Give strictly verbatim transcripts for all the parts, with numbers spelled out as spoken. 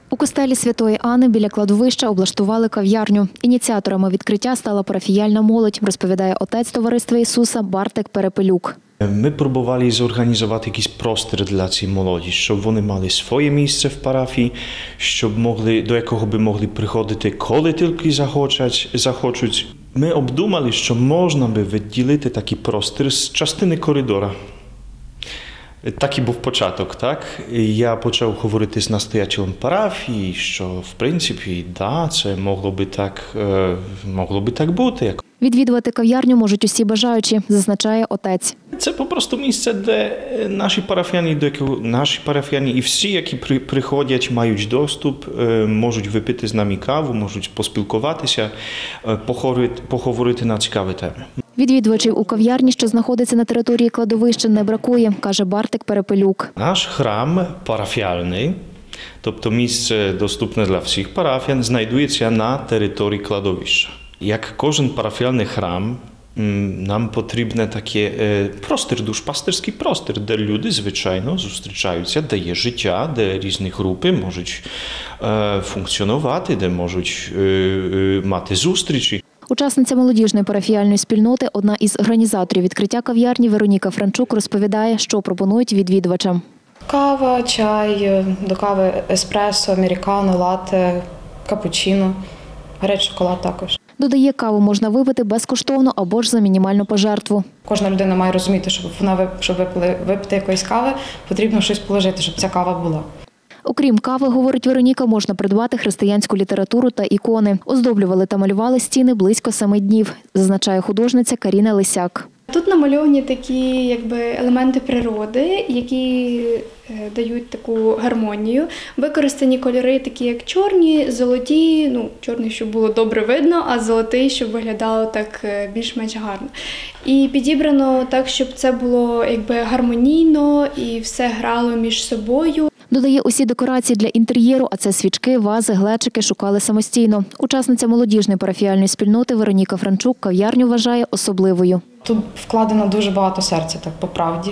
У костелі Святої Анни біля кладовища облаштували кав'ярню. Ініціаторами відкриття стала парафіяльна молодь, розповідає отець Товариства Ісуса Бартик Перепелюк. Ми пробували зорганізувати якийсь простір для цієї молоді, щоб вони мали своє місце в парафії, щоб могли, до якого би могли приходити, коли тільки захочуть. захочуть. Ми обдумали, що можна би виділити такий простір з частини коридора. Такий був початок, так? Я почав говорити з настоятелем парафії, що, в принципі, да, це могло би так, могло би так бути. Відвідувати кав'ярню можуть усі бажаючі, зазначає отець. Це просто місце, де наші парафіяни, до якого наші парафіяни і всі, які приходять, мають доступ, можуть випити з нами каву, можуть поспілкуватися, поговорити, поговорити на цікаві теми. Відвідувачів у кав'ярні, що знаходиться на території кладовища, не бракує, каже Бартик Перепелюк. Наш храм парафіальний, тобто місце доступне для всіх парафіян, знаходиться на території кладовища. Як кожен парафіальний храм, нам потрібен такий простір, душпастерський простір, де люди, звичайно, зустрічаються, де є життя, де різні групи можуть функціонувати, де можуть мати зустрічі. Учасниця молодіжної парафіяльної спільноти, одна із організаторів відкриття кав'ярні Вероніка Франчук розповідає, що пропонують відвідувачам. Кава, чай, до кави еспресо, американо, латте, капучино, гарячий шоколад також. Додає, каву можна випити безкоштовно або ж за мінімальну пожертву. Кожна людина має розуміти, щоб вона щоб випити якоїсь кави, потрібно щось положити, щоб ця кава була. Окрім кави, говорить Вероніка, можна придбати християнську літературу та ікони. Оздоблювали та малювали стіни близько семи днів, зазначає художниця Каріна Лисяк. Тут намальовані такі якби елементи природи, які дають таку гармонію. Використані кольори такі як чорні, золоті, ну чорний, щоб було добре видно, а золотий, щоб виглядало так більш-менш гарно. І підібрано так, щоб це було якби гармонійно і все грало між собою. Додає, усі декорації для інтер'єру, а це свічки, вази, глечики, шукали самостійно. Учасниця молодіжної парафіяльної спільноти Вероніка Франчук кав'ярню вважає особливою. Тут вкладено дуже багато серця, так по правді.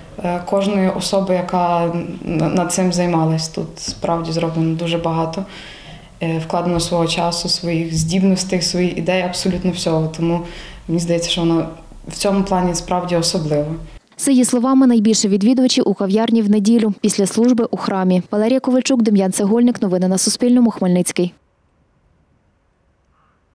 Кожної особи, яка над цим займалась, тут справді зроблено дуже багато. Вкладено свого часу, своїх здібностей, своїх ідей, абсолютно всього. Тому мені здається, що воно в цьому плані справді особливо. За її словами, найбільше відвідувачів у кав'ярні в неділю, після служби у храмі. Валерія Ковальчук, Дем'ян Цегольник. Новини на Суспільному. Хмельницький.